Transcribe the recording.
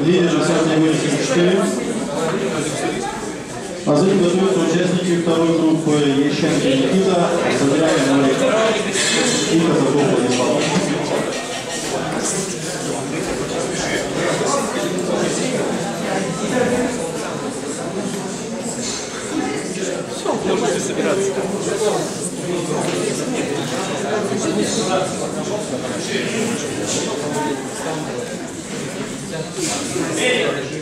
Лидер 10-84. А за ним готовятся участники второй группы Ещенко Никита, Забираем Марик и Казаков Владислав. Все, можете собираться. Эй!